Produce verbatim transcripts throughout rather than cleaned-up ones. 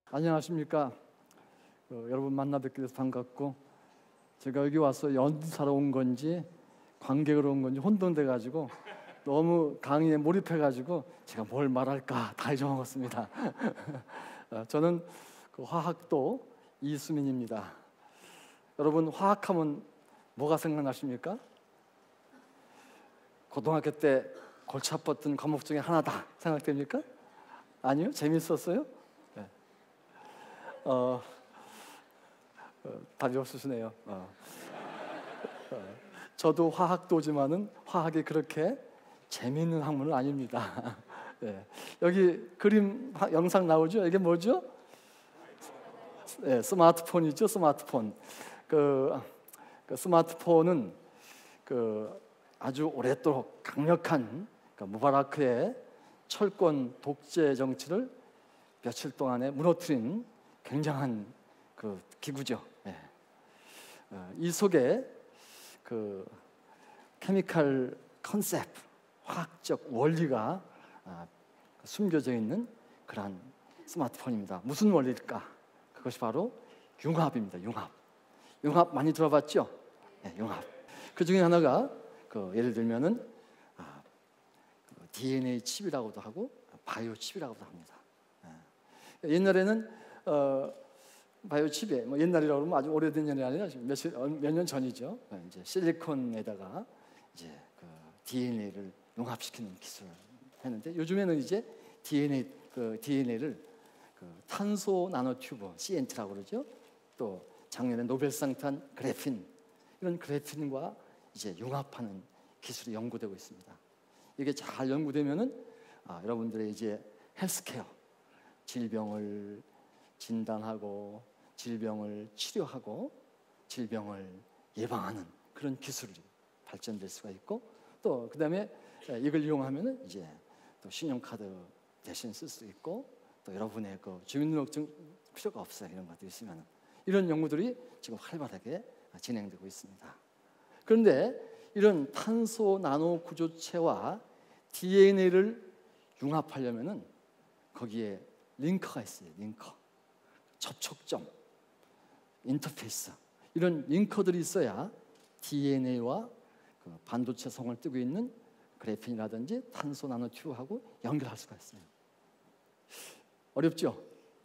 안녕하십니까. 어, 여러분 만나 뵙게 돼서 반갑고, 제가 여기 와서 연사로 온 건지 관객으로 온 건지 혼돈돼 가지고 너무 강의에 몰입해 가지고 제가 뭘 말할까 다 잊어먹었습니다. 어, 저는 그 화학도 이수민입니다. 여러분, 화학하면 뭐가 생각나십니까? 고등학교 때 골치 아팠던 과목 중에 하나다 생각됩니까? 아니요? 재밌었어요? 네. 어, 어, 답이 없으시네요. 어. 어, 저도 화학도지만은 화학이 그렇게 재미있는 학문은 아닙니다. 네. 여기 그림 화, 영상 나오죠? 이게 뭐죠? 네, 스마트폰이죠. 스마트폰. 그, 그 스마트폰은 그 아주 오랫도록 강력한 그 무바라크의 철권 독재 정치를 며칠 동안에 무너뜨린 굉장한 그 기구죠. 네. 어, 이 속에 그 케미컬 컨셉, 화학적 원리가 아, 숨겨져 있는 그러한 스마트폰입니다. 무슨 원리일까? 그것이 바로 융합입니다. 융합. 융합 많이 들어봤죠? 네, 융합. 그 중에 하나가 그 예를 들면은 아, 그 디엔에이 칩이라고도 하고 바이오 칩이라고도 합니다. 네. 옛날에는 어, 바이오 칩에 뭐 옛날이라고 그러면 아주 오래된 년이 아니라 며칠 몇 년 전이죠. 이제 실리콘에다가 이제 그 디엔에이를 융합시키는 기술을 했는데, 요즘에는 이제 디엔에이 그 디엔에이를 그 탄소 나노튜브 씨엔티라고 그러죠. 또 작년에 노벨상 탄 그래핀, 이런 그래핀과 이제 융합하는 기술이 연구되고 있습니다. 이게 잘 연구되면은 아, 여러분들의 이제 헬스케어, 질병을 진단하고 질병을 치료하고 질병을 예방하는 그런 기술이 발전될 수가 있고, 또 그다음에 이걸 이용하면은 이제 또 신용카드 대신 쓸 수 있고, 또 여러분의 그 주민등록증 필요가 없어요. 이런 것들이 있으면은. 이런 연구들이 지금 활발하게 진행되고 있습니다. 그런데 이런 탄소 나노 구조체와 디엔에이를 융합하려면은 거기에 링커가 있어요. 링커, 접촉점, 인터페이스, 이런 링커들이 있어야 디엔에이와 그 반도체성을 띠고 있는 그래핀이라든지 탄소 나노튜브하고 연결할 수가 있어요. 어렵죠?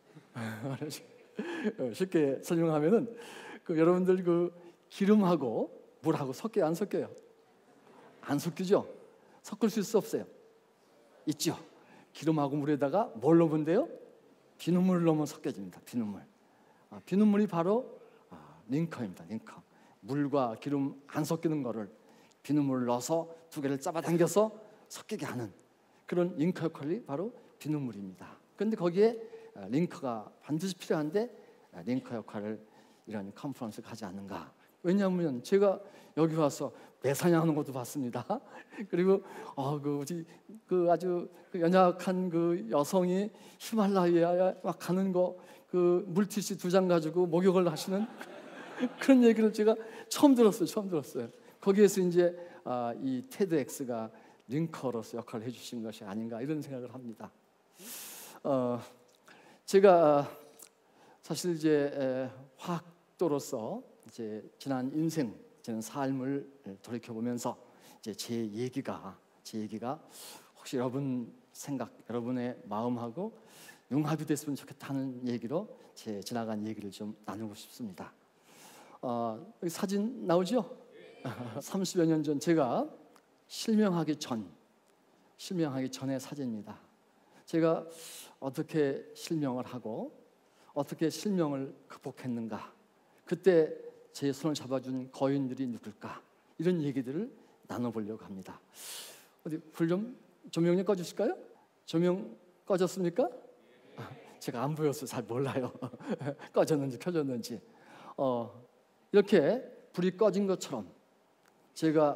쉽게 설명하면은 그 여러분들 그 기름하고 물하고 섞여요, 안 섞여요? 안 섞이죠? 섞을 수 있어, 없어요? 있죠. 기름하고 물에다가 뭘 넣으면 돼요? 비눗물을 넣으면 섞여집니다. 비눗물. 아, 비눗물이 바로 아, 링커입니다. 링커. 물과 기름 안 섞이는 거를 비눗물을 넣어서 두 개를 잡아당겨서 섞이게 하는 그런 링커 역할이 바로 비눗물입니다. 그런데 거기에 링커가 반드시 필요한데 링커 역할을 이런 컨퍼런스가 하지 않는가? 왜냐하면 제가 여기 와서 매사냥하는 것도 봤습니다. 그리고 어, 그, 그 아주 그 연약한 그 여성이 히말라야에 막 가는 거, 그 물티슈 두 장 가지고 목욕을 하시는 그런 얘기를 제가 처음 들었어요. 처음 들었어요. 거기에서 이제 아, 이 테드엑스가 링커로서 역할을 해주신 것이 아닌가, 이런 생각을 합니다. 어, 제가 사실 이제 화학도로서 이제 지난 인생, 저는 삶을 돌이켜 보면서 이제 제 얘기가 제 얘기가 혹시 여러분 생각, 여러분의 마음하고 융합이 됐으면 좋겠다는 얘기로 제 지나간 얘기를 좀 나누고 싶습니다. 어, 여기 사진 나오죠? 삼십여 년 전, 제가 실명하기 전, 실명하기 전의 사진입니다. 제가 어떻게 실명을 하고 어떻게 실명을 극복했는가, 그때 제 손을 잡아준 거인들이 누굴까, 이런 얘기들을 나눠보려고 합니다. 어디 불 좀, 조명 좀 꺼주실까요? 조명 꺼졌습니까? 제가 안 보여서 잘 몰라요. 꺼졌는지 켜졌는지. 어, 이렇게 불이 꺼진 것처럼 제가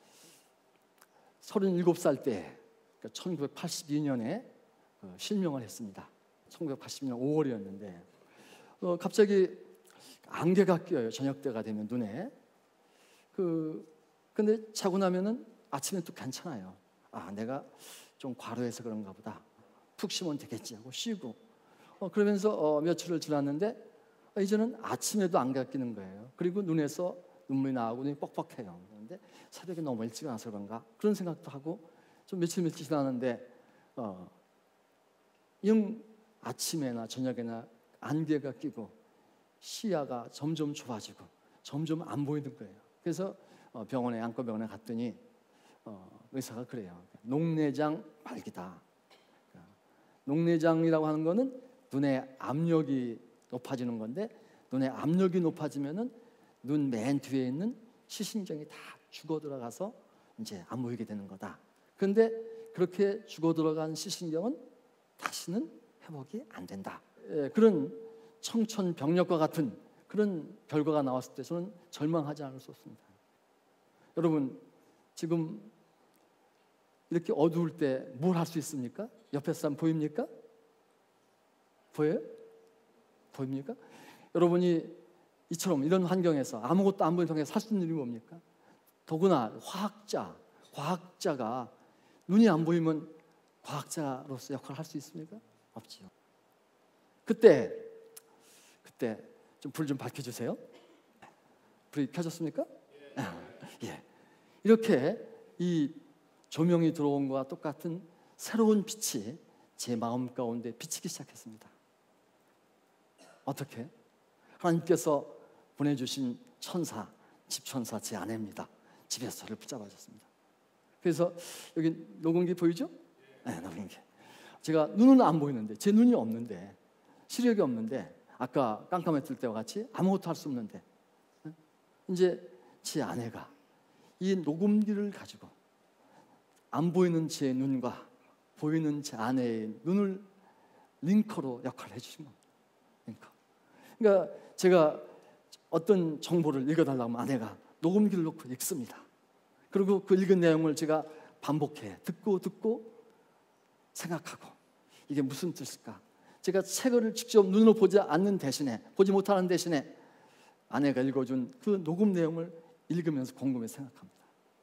서른일곱 살 때, 그러니까 천구백팔십이 년에 어, 실명을 했습니다. 천구백팔십 년 오월이었는데 어, 갑자기 안개가 껴요. 저녁 때가 되면 눈에. 그 근데 자고 나면은 아침에 또 괜찮아요. 아, 내가 좀 과로해서 그런가 보다. 푹 쉬면 되겠지 하고 쉬고, 어, 그러면서 어, 며칠을 지났는데 어, 이제는 아침에도 안 깎이는 거예요. 그리고 눈에서 눈물이 나오고 눈이 뻑뻑해요. 그런데 새벽에 너무 일찍 나서 그런가 그런 생각도 하고 좀 며칠 며칠 지났는데 어, 영 아침에나 저녁에나 안개가 끼고 시야가 점점 좁아지고 점점 안 보이는 거예요. 그래서 어, 병원에 안과병원에 갔더니 어, 의사가 그래요. 녹내장 말기다. 녹내장이라고 하는 거는 눈의 압력이 높아지는 건데 눈의 압력이 높아지면은 눈 맨 뒤에 있는 시신경이 다 죽어 들어가서 이제 안 보이게 되는 거다. 그런데 그렇게 죽어 들어간 시신경은 다시는 회복이 안 된다. 예, 그런 청천벽력과 같은 그런 결과가 나왔을 때 저는 절망하지 않을 수 없습니다. 여러분 지금 이렇게 어두울 때 뭘 할 수 있습니까? 옆에 사람 보입니까? 보여요? 보입니까? 여러분이 이처럼 이런 환경에서 아무것도 안 보이는 환경에서 살 수 있는 일이 뭡니까? 더구나 화학자, 과학자가 눈이 안 보이면 과학자로서 역할을 할 수 있습니까? 없지요. 그때 그때 좀 불 좀 밝혀주세요. 불이 켜졌습니까? 예. 예. 이렇게 이 조명이 들어온 것과 똑같은 새로운 빛이 제 마음 가운데 비치기 시작했습니다. 어떻게? 하나님께서 보내주신 천사, 집천사 제 아내입니다. 집에서 저를 붙잡아줬습니다. 그래서 여기 녹음기 보이죠? 네, 녹음기. 제가 눈은 안 보이는데 제 눈이 없는데 시력이 없는데 아까 깜깜했을 때와 같이 아무것도 할 수 없는데 이제 제 아내가 이 녹음기를 가지고 안 보이는 제 눈과 보이는 제 아내의 눈을 링커로 역할을 해주신 겁니다. 링커. 그러니까 제가 어떤 정보를 읽어달라고 하면 아내가 녹음기를 놓고 읽습니다. 그리고 그 읽은 내용을 제가 반복해 듣고 듣고 생각하고 이게 무슨 뜻일까? 제가 책을 직접 눈으로 보지 않는 대신에 보지 못하는 대신에 아내가 읽어준 그 녹음 내용을 읽으면서 곰곰이 생각합니다.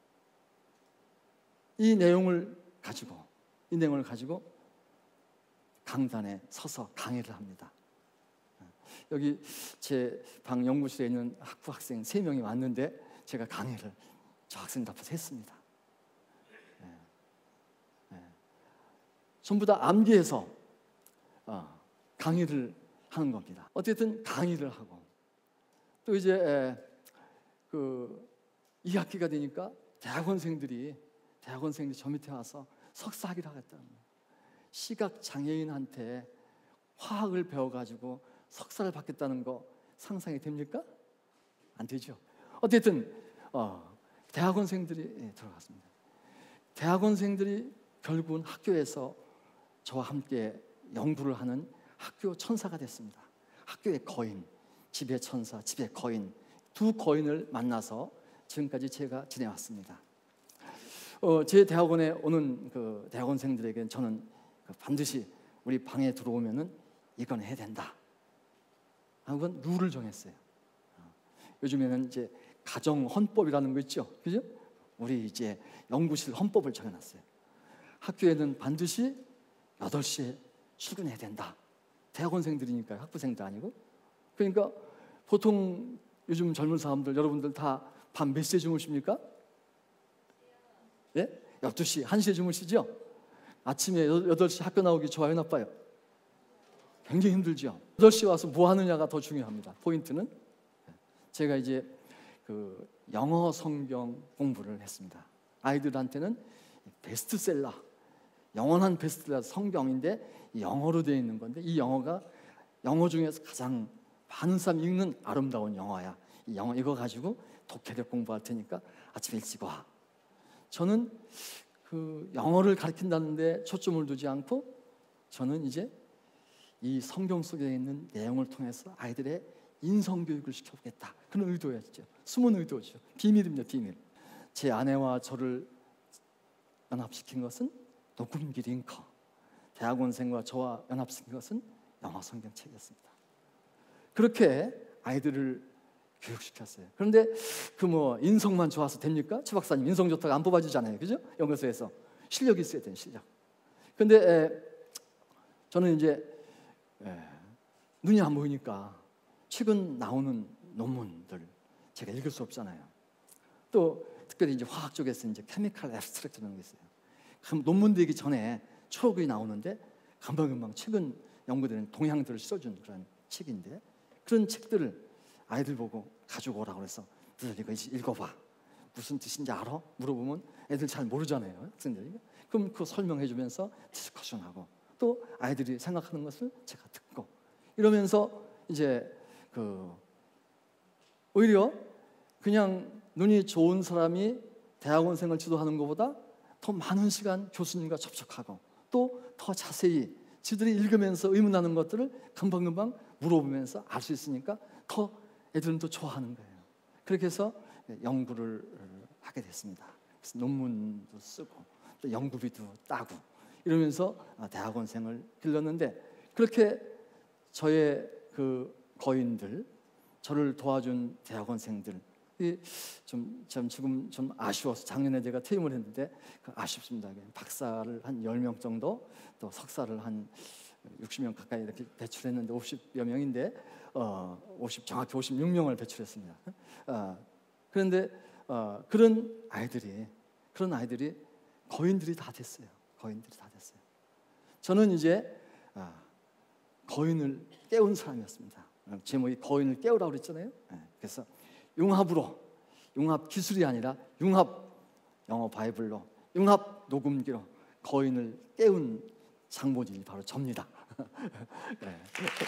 이 내용을 가지고 이 내용을 가지고 강단에 서서 강의를 합니다. 여기 제 방 연구실에 있는 학부 학생 세 명이 왔는데 제가 강의를 저 학생들 앞에서 했습니다. 네. 네. 전부 다 암기해서 어, 강의를 하는 겁니다. 어쨌든 강의를 하고 또 이제 에, 그 이 학기가 되니까 대학원생들이 대학원생들이 저 밑에 와서 석사학위를 하겠다는 거예요. 시각 장애인한테 화학을 배워가지고 석사를 받겠다는 거 상상이 됩니까? 안 되죠. 어쨌든 어, 대학원생들이 예, 들어갔습니다. 대학원생들이 결국은 학교에서 저와 함께 연구를 하는 학교 천사가 됐습니다. 학교의 거인, 집의 천사, 집의 거인 두 거인을 만나서 지금까지 제가 지내왔습니다. 어, 제 대학원에 오는 그 대학원생들에게는 저는 그 반드시 우리 방에 들어오면은 이건 해야 된다. 그건 룰을 정했어요. 어, 요즘에는 이제 가정 헌법이라는 거 있죠, 그죠? 우리 이제 연구실 헌법을 정해놨어요. 학교에는 반드시 여덟 시에 출근해야 된다. 대학원생들이니까 학부생도 아니고. 그러니까 보통 요즘 젊은 사람들 여러분들 다 밤 몇 시에 주무십니까? 예? 열두 시, 한 시에 주무시죠? 아침에 여덟 시 학교 나오기 좋아요, 나빠요? 굉장히 힘들죠. 여덟 시 와서 뭐 하느냐가 더 중요합니다. 포인트는 제가 이제 그 영어 성경 공부를 했습니다. 아이들한테는 베스트셀러, 영원한 베스트셀러 성경인데 영어로 되어 있는 건데 이 영어가 영어 중에서 가장 많은 사람이 읽는 아름다운 영어야. 이 영어 이거 가지고 독해력 공부할 테니까 아침에 일찍 와. 저는 그 영어를 가르친다는데 초점을 두지 않고 저는 이제 이 성경 속에 있는 내용을 통해서 아이들의 인성교육을 시켜보겠다. 그런 의도였죠. 숨은 의도죠. 비밀입니다. 비밀. 제 아내와 저를 연합시킨 것은 녹음기 링커. 대학원생과 저와 연합시킨 것은 영어 성경책이었습니다. 그렇게 아이들을 교육시켰어요. 그런데 그 뭐 인성만 좋아서 됩니까? 최 박사님 인성 좋다고 안 뽑아주잖아요, 그죠? 연구소에서 실력이 있어야 돼요, 실력. 근데 에, 저는 이제 예, 눈이 안 보이니까 최근 나오는 논문들 제가 읽을 수 없잖아요. 또 특별히 이제 화학 쪽에서 이제 케미컬 앱스트랙트라는 게 있어요. 그럼 논문 되기 전에 초록이 나오는데 금방금방 최근 연구되는 동향들을 써준 그런 책인데, 그런 책들을 아이들 보고 가지고 오라고 해서 너들 이거 읽어봐. 무슨 뜻인지 알아? 물어보면 애들 잘 모르잖아요, 학생들이. 그럼 그거 설명해주면서 디스커션하고 또 아이들이 생각하는 것을 제가 듣고 이러면서 이제 그 오히려 그냥 눈이 좋은 사람이 대학원생을 지도하는 것보다 더 많은 시간 교수님과 접촉하고 또 더 자세히 지들이 읽으면서 의문하는 것들을 금방금방 물어보면서 알 수 있으니까 더 애들은 더 좋아하는 거예요. 그렇게 해서 연구를 하게 됐습니다. 그래서 논문도 쓰고 또 연구비도 따고 이러면서 대학원생을 길렀는데, 그렇게 저의 그 거인들, 저를 도와준 대학원생들 좀, 좀 지금 좀 아쉬워서 작년에 제가 퇴임을 했는데 그 아쉽습니다. 박사를 한 열 명 정도, 또 석사를 한 육십 명 가까이 이렇게 배출했는데 오십여 명인데 어, 오십, 정확히 오십육 명을 배출했습니다. 어, 그런데 어, 그런 아이들이 그런 아이들이 거인들이 다 됐어요. 거인들이 다 됐어요. 저는 이제 어, 거인을 깨운 사람이었습니다. 제목이 거인을 깨우라고 그랬잖아요. 네, 그래서 융합으로, 융합 기술이 아니라 융합 영어 바이블로, 융합 녹음기로 거인을 깨운 장본인이 바로 접니다. 네.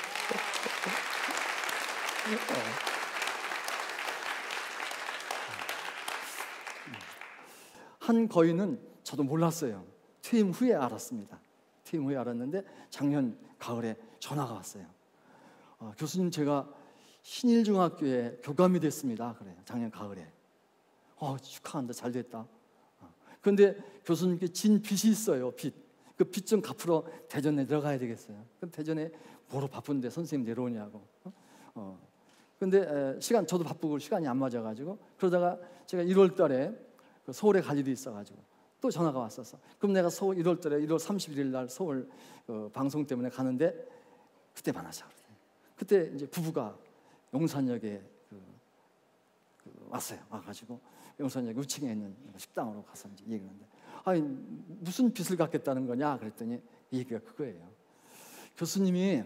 한 거인은 저도 몰랐어요. 퇴임 후에 알았습니다. 퇴임 후에 알았는데 작년 가을에 전화가 왔어요. 어, 교수님, 제가 신일중학교에 교감이 됐습니다. 그래요. 작년 가을에. 어, 축하한다. 잘 됐다. 어. 그런데 교수님께 진 빚이 있어요. 빚. 그 빚 좀 갚으러 대전에 들어가야 되겠어요. 그럼 대전에 뭐로 바쁜데 선생님 내려오냐고. 어? 어. 근데 에, 시간 저도 바쁘고 시간이 안 맞아가지고 그러다가 제가 일월 달에 그 서울에 갈 일이 있어가지고 또 전화가 왔었어. 그럼 내가 서울 일월 달에 일월 삼십일 날 서울 어, 방송 때문에 가는데 그때 만나자. 그때 이제 부부가 용산역에 그, 그 왔어요. 와가지고 용산역 우층에 있는 식당으로 가서 이제 얘기하는데, 아니 무슨 빚을 갚겠다는 거냐 그랬더니 얘기가 그거예요. 교수님이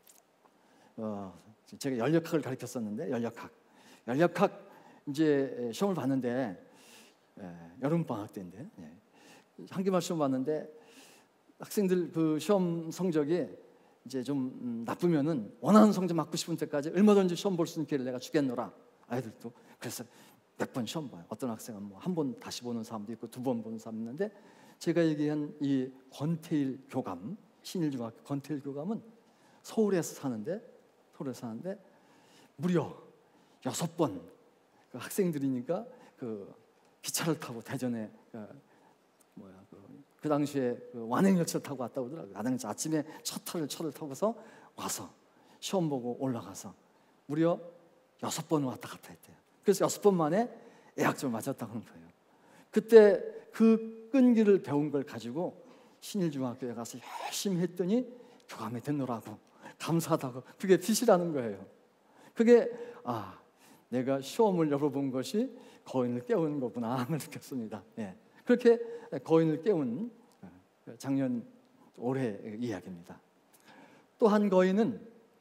어, 제가 연력학을 가르쳤었는데 연력학, 연력학 이제 시험을 봤는데 예, 여름 방학 때인데 예, 한기말 시험 봤는데 학생들 그 시험 성적이 이제 좀 음, 나쁘면은 원하는 성적 맞고 싶은 때까지 얼마든지 시험 볼 수 있는 기회를 내가 주겠노라. 아이들도 그래서 몇 번 시험 봐요. 어떤 학생은 뭐 한 번 다시 보는 사람도 있고 두 번 보는 사람도 있는데, 제가 얘기한 이 권태일 교감, 신일중학교 권태일 교감은 서울에서 사는데 서울에서 사는데 무려 여섯 번 그 학생들이니까 그 기차를 타고 대전에 그 뭐야 그, 그 당시에 그 완행열차 타고 왔다고 하더라고요. 완행열차 아침에 첫 차를 차를 타고서 와서 시험 보고 올라가서 무려 여섯 번 왔다 갔다 했대요. 그래서 여섯 번 만에 예학점을 맞았다고 하는 거예요. 그때 그 끈기를 배운 걸 가지고 신일중학교에 가서 열심히 했더니 교감이 됐노라고, 감사하다고, 그게 빚이라는 거예요. 그게 아, 내가 시험을 열어본 것이 거인을 깨우는 거구나 느꼈습니다. 예. 그렇게 거인을 깨운 작년 올해 이야기입니다. 또 한 거인은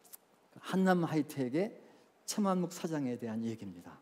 한남 하이텍의 최만묵 사장에 대한 얘기입니다.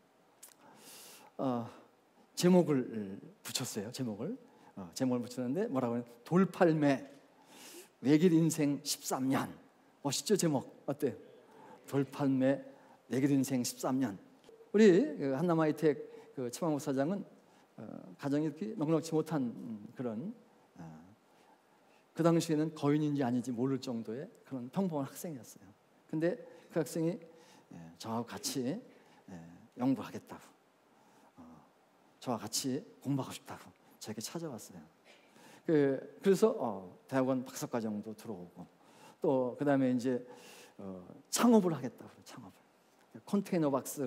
어, 제목을 붙였어요. 제목을 어, 제목을 붙였는데 뭐라고 하냐면 돌팔매 외길 인생 십삼 년. 멋있죠? 제목 어때요? 돌팔매 외길 인생 십삼 년. 우리 한남 하이텍 그 최만묵 사장은 어, 가정이 이렇게 넉넉지 못한 그런 어, 그 당시에는 거인인지 아닌지 모를 정도의 그런 평범한 학생이었어요. 근데 그 학생이 예, 저하고 같이 예, 연구하겠다고, 어, 저와 같이 공부하고 싶다고 저에게 찾아왔어요. 그, 그래서 어, 대학원 박사과정도 들어오고 또 그 다음에 이제 어, 창업을 하겠다고, 창업을 컨테이너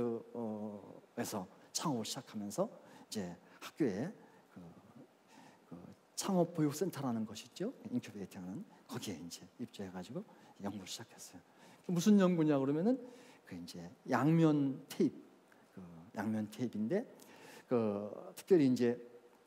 박스에서 창업을 시작하면서 이제 학교에 그, 그 창업 보육센터라는 것이 있죠. 인큐베이터는 거기에 이제 입주해가지고 연구를 시작했어요. 무슨 연구냐 그러면은 그 이제 양면 테이프, 그 양면 테이프인데 그 특별히 이제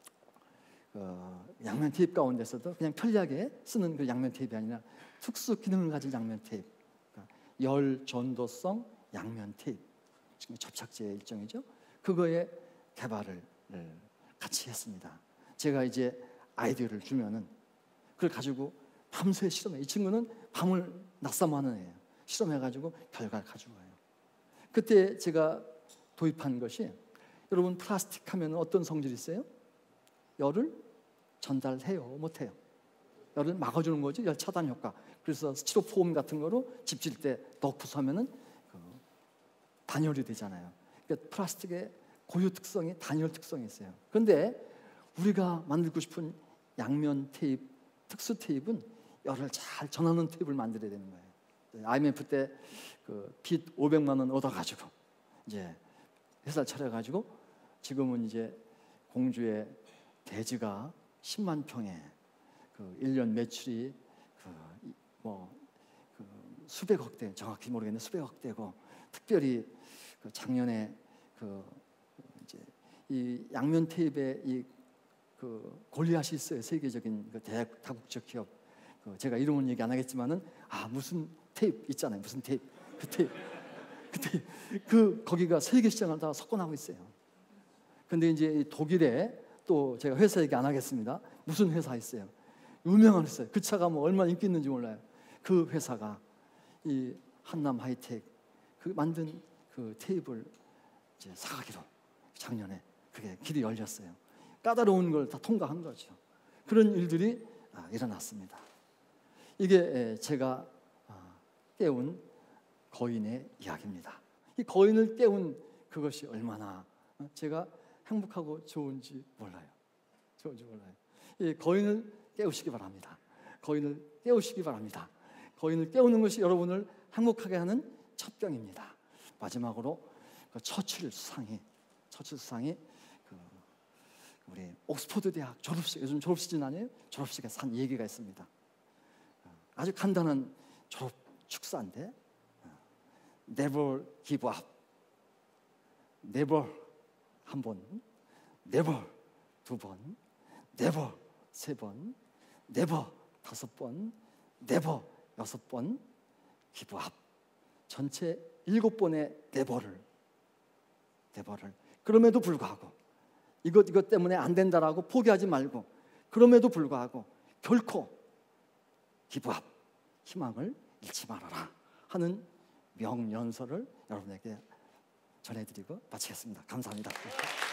그 양면 테이프 가운데서도 그냥 편리하게 쓰는 그 양면 테이프가 아니라 특수 기능을 가진 양면 테이프, 그러니까 열 전도성 양면 테이프, 지금 접착제의 일종이죠. 그거의 개발을 같이 했습니다. 제가 이제 아이디어를 주면은 그걸 가지고 밤새 실험해. 이 친구는 밤을 낮잠하는 애예요. 실험해가지고 결과를 가져와요. 그때 제가 도입한 것이, 여러분 플라스틱 하면 어떤 성질이 있어요? 열을 전달해요, 못해요? 열을 막아주는 거지, 열 차단 효과. 그래서 스티로폼 같은 거로 집질 때 넣고서 하면은 그 단열이 되잖아요. 그러니까 플라스틱의 고유 특성이 단열 특성이 있어요. 그런데 우리가 만들고 싶은 양면 테이프, 특수 테이프는 열을 잘 전하는 테이프를 만들어야 되는 거예요. 아이엠에프 때 그 빚 오백만 원 얻어가지고 이제 회사를 차려가지고 지금은 이제 공주의 대지가 십만 평에 그 일 년 매출이 그 뭐 그 수백억 대, 정확히 모르겠는데 수백억 대고, 특별히 그 작년에 그 이제 이 양면 테이프의 이 그 골리앗이 있어요. 세계적인 그 대학 다국적 기업. 그 제가 이름은 얘기 안 하겠지만은 아 무슨 테이프 있잖아요. 무슨 테이프 그 테이프 그 테이프 그 거기가 세계 시장을 다 석권하고 있어요. 근데 이제 독일에 또 제가 회사 얘기 안 하겠습니다. 무슨 회사 있어요. 유명한 회사예요. 그 차가 뭐 얼마나 인기 있는지 몰라요. 그 회사가 이 한남 하이텍 그 만든 그 테이프를 이제 사가기로 작년에 그게 길이 열렸어요. 까다로운 걸 다 통과한 거죠. 그런 일들이 일어났습니다. 이게 제가 깨운 거인의 이야기입니다. 이 거인을 깨운 그것이 얼마나 제가 행복하고 좋은지 몰라요. 좋은지 몰라요. 이 거인을 깨우시기 바랍니다. 거인을 깨우시기 바랍니다. 거인을 깨우는 것이 여러분을 행복하게 하는 첫 병입니다. 마지막으로 그 처칠 수상이 처칠 수상이 그 우리 옥스퍼드 대학 졸업식, 요즘 졸업시즌 아니에요? 졸업식에서 한 얘기가 있습니다. 아주 간단한 졸업 축사인데 Never give up. Never 한 번, Never 두 번, Never 세 번, Never 다섯 번, Never 여섯 번, give up. 전체 일곱 번의 Never를 Never를 그럼에도 불구하고 이것 이것 때문에 안 된다라고 포기하지 말고, 그럼에도 불구하고 결코 give up, 희망을 잃지 말아라 하는 명연설을 여러분에게 전해드리고 마치겠습니다. 감사합니다.